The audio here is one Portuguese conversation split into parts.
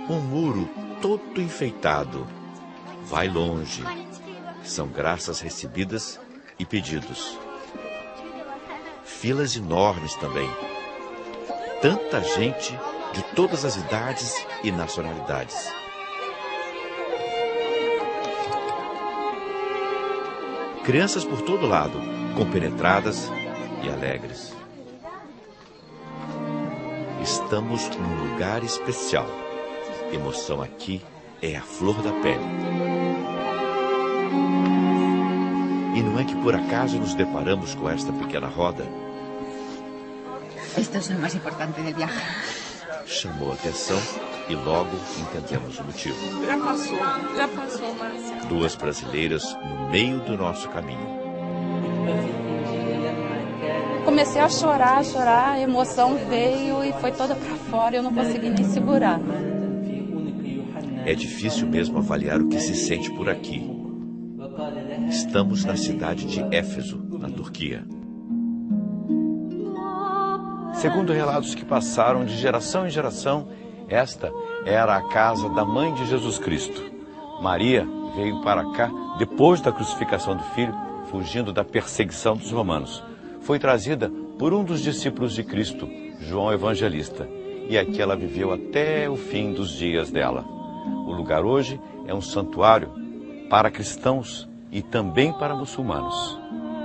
Um muro todo enfeitado. Vai longe. São graças recebidas e pedidos. Filas enormes também. Tanta gente de todas as idades e nacionalidades. Crianças por todo lado, compenetradas e alegres. Estamos num lugar especial. Emoção aqui é a flor da pele. E não é que por acaso nos deparamos com esta pequena roda? Esto es lo más importante del viaje. Chamou a atenção e logo entendemos o motivo. Já passou, Márcia. Duas brasileiras no meio do nosso caminho. Comecei a chorar, a emoção veio e foi toda para fora, eu não consegui nem segurar. É difícil mesmo avaliar o que se sente por aqui. Estamos na cidade de Éfeso, na Turquia. Segundo relatos que passaram de geração em geração, esta era a casa da mãe de Jesus Cristo. Maria veio para cá depois da crucificação do filho, fugindo da perseguição dos romanos. Foi trazida por um dos discípulos de Cristo, João Evangelista, e aqui ela viveu até o fim dos dias dela. O lugar hoje é um santuário para cristãos e também para muçulmanos.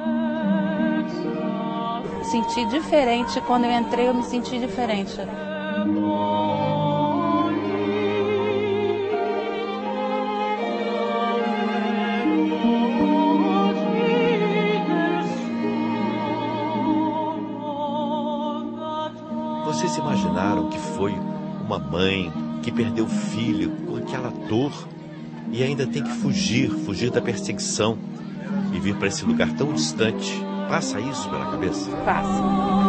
Senti diferente, quando eu entrei eu me senti diferente. Vocês imaginaram que foi uma mãe que perdeu o filho com aquela dor e ainda tem que fugir da perseguição e vir para esse lugar tão distante? Passa isso pela cabeça? Passa.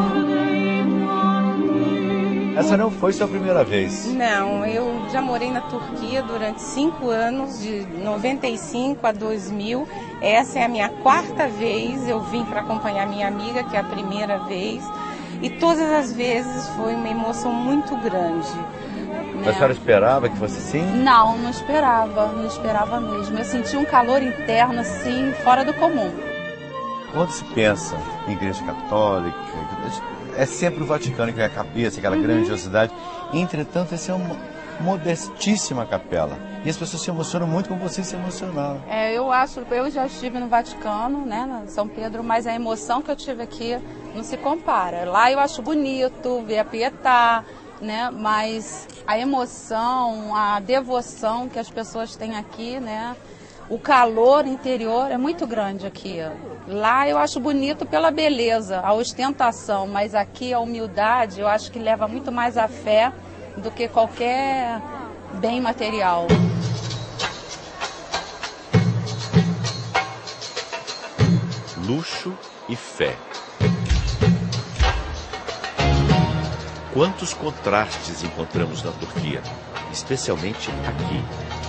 Essa não foi sua primeira vez? Não, eu já morei na Turquia durante 5 anos, de 95 a 2000. Essa é a minha 4ª vez. Eu vim para acompanhar minha amiga, que é a primeira vez. E todas as vezes foi uma emoção muito grande. A senhora esperava que fosse assim? Não esperava mesmo. Eu senti um calor interno, assim, fora do comum. Quando se pensa em igreja católica, é sempre o Vaticano que é a cabeça, aquela grandiosidade. Entretanto, essa é uma modestíssima capela. E as pessoas se emocionam muito como vocês se emocionaram. Eu já estive no Vaticano, né, na São Pedro, mas a emoção que eu tive aqui não se compara. Lá eu acho bonito ver a Pietà, né, mas a emoção, a devoção que as pessoas têm aqui, né, o calor interior é muito grande aqui. Lá eu acho bonito pela beleza, a ostentação, mas aqui a humildade eu acho que leva muito mais à fé do que qualquer bem material. Luxo e fé. Quantos contrastes encontramos na Turquia, especialmente aqui.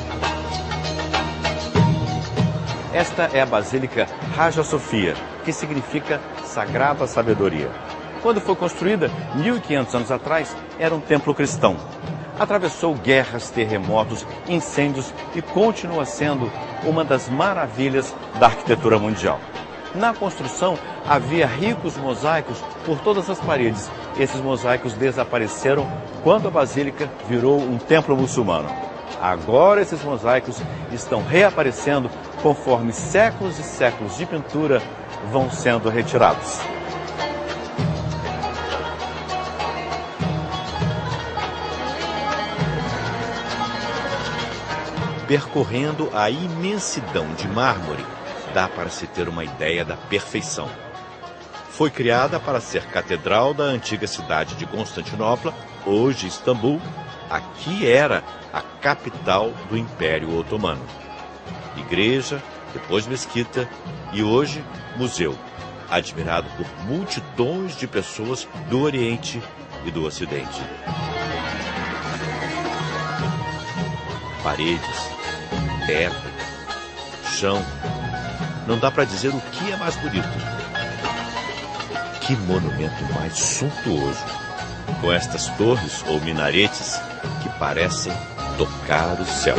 Esta é a Basílica Hagia Sophia, que significa Sagrada Sabedoria. Quando foi construída, 1500 anos atrás, era um templo cristão. Atravessou guerras, terremotos, incêndios e continua sendo uma das maravilhas da arquitetura mundial. Na construção, havia ricos mosaicos por todas as paredes. Esses mosaicos desapareceram quando a Basílica virou um templo muçulmano. Agora esses mosaicos estão reaparecendo conforme séculos e séculos de pintura vão sendo retirados. Percorrendo a imensidão de mármore, dá para se ter uma ideia da perfeição. Foi criada para ser catedral da antiga cidade de Constantinopla, hoje Istambul. Aqui era a capital do Império Otomano. Igreja, depois mesquita e hoje museu, admirado por multidões de pessoas do Oriente e do Ocidente. Paredes, teto, chão, não dá para dizer o que é mais bonito. Que monumento mais suntuoso, com estas torres ou minaretes que parecem tocar o céu.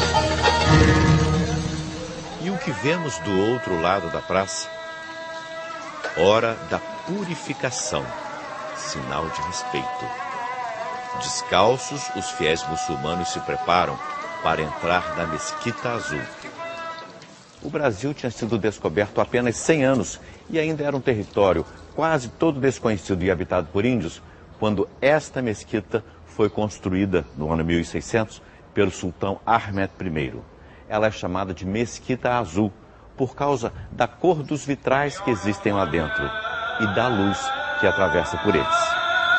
E o que vemos do outro lado da praça? Hora da purificação, sinal de respeito. Descalços, os fiéis muçulmanos se preparam para entrar na Mesquita Azul. O Brasil tinha sido descoberto há apenas 100 anos e ainda era um território quase todo desconhecido e habitado por índios, quando esta mesquita foi construída no ano 1600 pelo sultão Ahmed I. Ela é chamada de Mesquita Azul por causa da cor dos vitrais que existem lá dentro e da luz que atravessa por eles.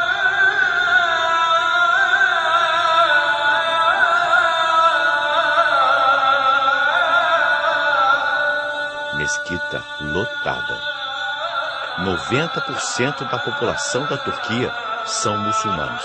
Mesquita lotada. 90% da população da Turquia são muçulmanos.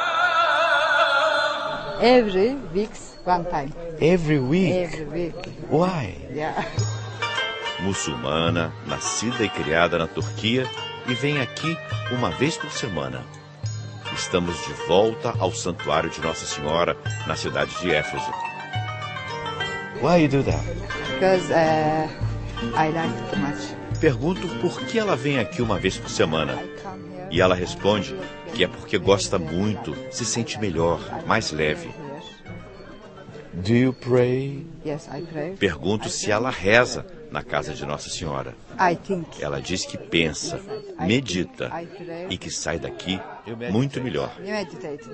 Every week, one time. Every week? Every week. Why? Yeah. Muçulmana, nascida e criada na Turquia e vem aqui uma vez por semana. Estamos de volta ao santuário de Nossa Senhora, na cidade de Éfeso. Why you do that? Because I like too much. Pergunto por que ela vem aqui uma vez por semana. E ela responde que é porque gosta muito, se sente melhor, mais leve. Do you pray? Yes, I pray. Pergunto se ela reza na casa de Nossa Senhora. I think. Ela diz que pensa, medita e que sai daqui muito melhor. You meditate.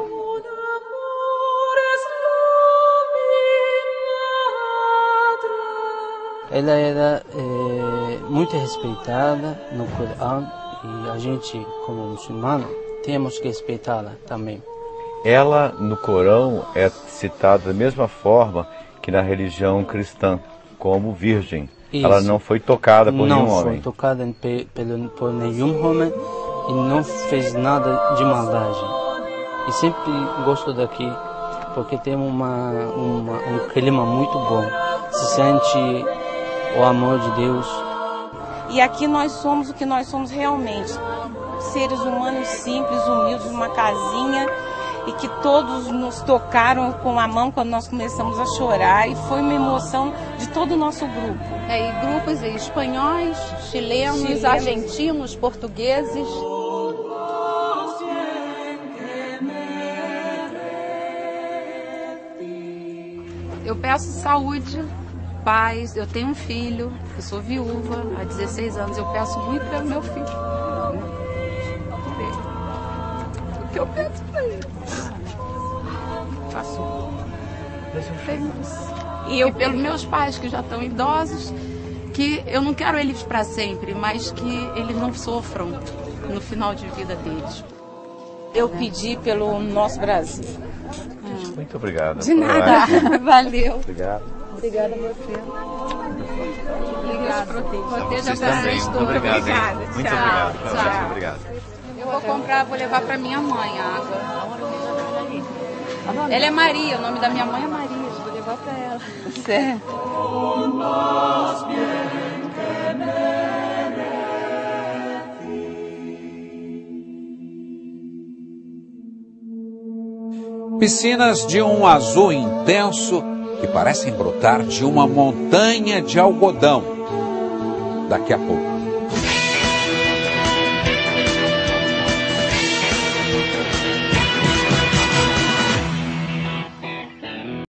Ela era muito respeitada no Corão e a gente, como muçulmano, temos que respeitá-la também. Ela, no Corão, é citada da mesma forma que na religião cristã, como virgem. Isso. Ela não foi tocada por nenhum homem. Não foi tocada por nenhum homem e não fez nada de maldade. E sempre gosto daqui porque tem um clima muito bom. Se sente o amor de Deus. E aqui nós somos o que nós somos realmente. Seres humanos simples, humildes, numa casinha, e que todos nos tocaram com a mão quando nós começamos a chorar, e foi uma emoção de todo o nosso grupo. E grupos espanhóis, chilenos, argentinos, portugueses. Eu peço saúde, paz. Eu tenho um filho, eu sou viúva há 16 anos. Eu peço muito pelo meu filho. O que eu peço para ele? Faço. E pelos meus pais, que já estão idosos, que eu não quero eles para sempre, mas que eles não sofram no final de vida deles. Eu pedi pelo nosso Brasil. Muito obrigado. De nada. Valeu. Obrigado. Obrigada a você. Obrigada. Vocês também. Muito obrigado. Obrigada. Muito Tchau. obrigado. Tchau. Obrigado. Eu vou comprar, vou levar para minha mãe a água. Ela é Maria, o nome da minha mãe é Maria. Vou levar para ela. Certo. Piscinas de um azul intenso que parecem brotar de uma montanha de algodão. Daqui a pouco.